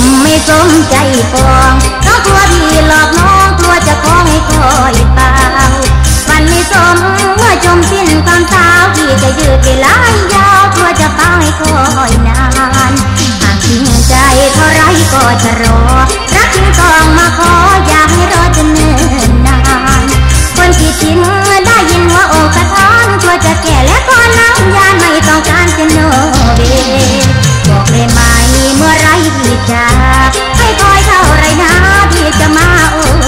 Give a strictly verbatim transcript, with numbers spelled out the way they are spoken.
ไม่สมใจปองน้องกลัวพี่หลอกน้องกลัวจะขอให้คอยเปล่าวันไม่สมเมื่อจมสิ้นความสาวพี่จะยืดเวลายาวกลัวจะเฝ้าให้คอยนานหากทิ้งใจเท่าไรก็จะรอรักจึงต้องมาขออยากให้รอจนเนิ่นนานคนที่ทิ้งได้ยินหัวอกสะท้อนกลัวจะแก่และก็น้ำยานไม่ต้องการจะโนเวบอกเลยไหมเมื่อไรพี่จะให้คอยเท่าไรนะพี่จะมาโอ